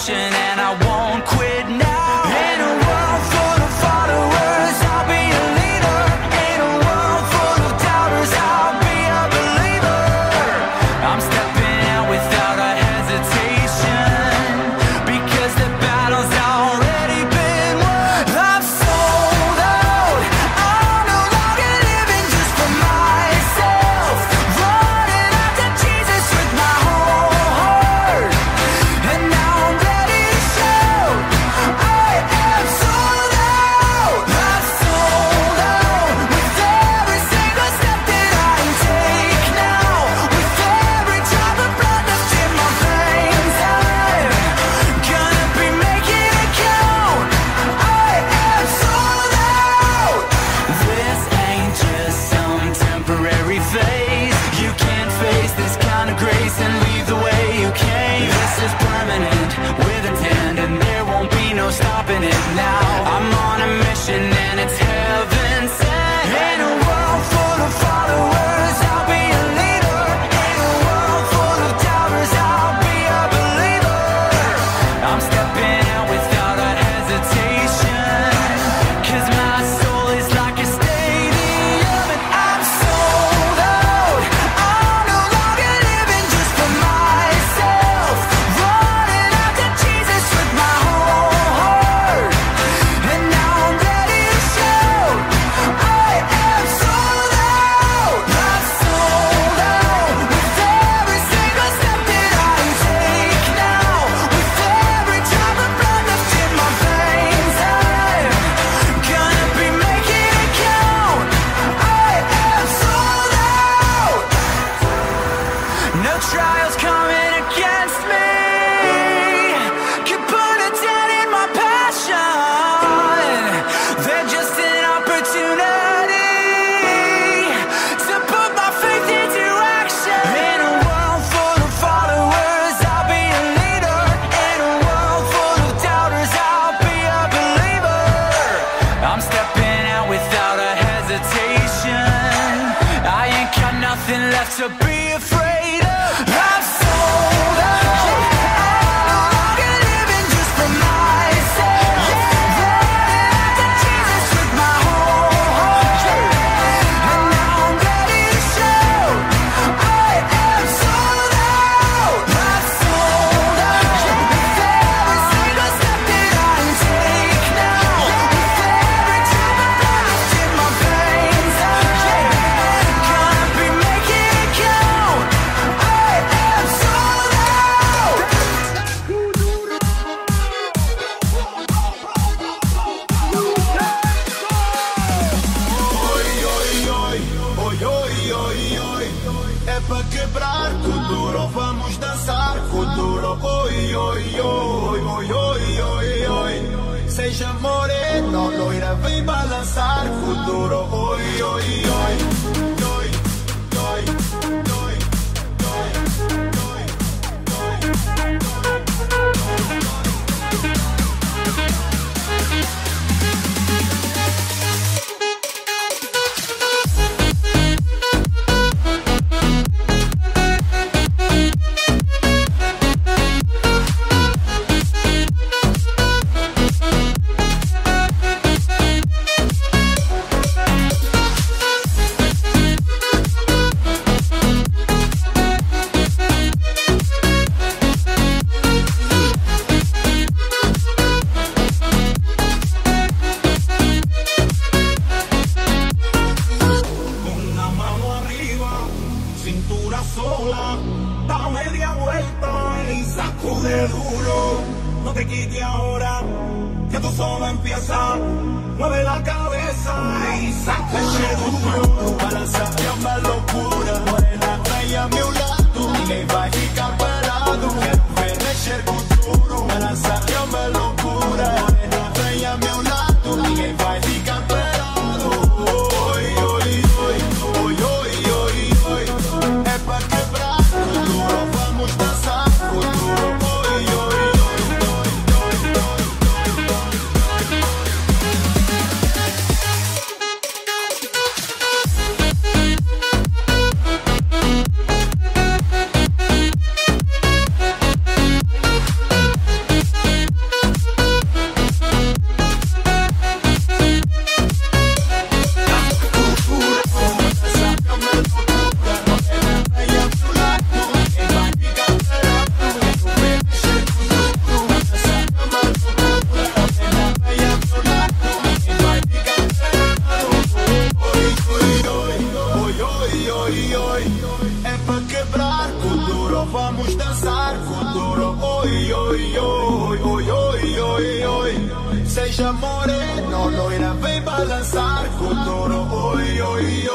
mission and I won't quit now. In a world full of followers, I'll be a leader. In a world full of doubters, I'll be a believer. I'm stepping out without a hesitation, because the battle's already been won. I'm sold out. I'm no longer living just for myself, running after Jesus with my whole heart. And now I'm ready to shout, I am sold out. I'm sold out. With every single step that I take now, with every drop of blood left in my veins, I'm gonna be making it count. I am sold out. This ain't just some temporary phase. You can't face this kind of grace and leave the way you came. This is permanent, with intent, and there won't be no stopping it now. I'm on a mission and it's heaven sent. In a world full of followers, I'll be a leader. In a world full of doubters, I'll be a believer. I'm stepping out without a hesitation, 'cause my soul is like a stadium and I'm sold out. I'm no longer living just for myself, running after Jesus with my whole heart. And now I'm ready to shout, I am sold out. I'm sold out. With every single step that I take now, with every drop of blood left in my veins, I'm gonna be making it count. I am sold out. No trials coming against me can put a dent in my passion. They're just an opportunity to put my faith into action. In a world full of followers, I'll be a leader. In a world full of doubters, I'll be a believer. I'm stepping out without a hesitation. I ain't got nothing left to be afraid of. I'm sold out. I'm no longer living just for myself, running after Jesus with my whole heart. And now I'm ready to shout, I am sold out. I'm sold out. With every single step that I take now, with every drop of blood left in my veins, I'm gonna be making it count. I am sold out. É pra quebrar com duro, vamos dançar com duro. Oi, oi, oi, oi, oi, oi, oi. Seja moreno, loira, vem balançar com duro. Oi, oi, oi, oi, oi, oi, Una mano arriba, cintura sola, da media vuelta y sacude duro. No te quites ahora, que tú solo empieza. Mueve la cabeza y sacude duro. Tu balança é uma loucura, morena, vem a meu lado. Ninguém vai ficar parado, quero ver mexer com duro. Balança é uma loucura, morena, vem a meu lado. Ninguém vai ficar parado. Oi, oi, oi, oi, oi, oi, oi. É pra quebrar com duro, vamos dançar com duro. Oi, oi, oi, oi, oi, oi. Moreno, lo irá a balançar futuro, oi, oi,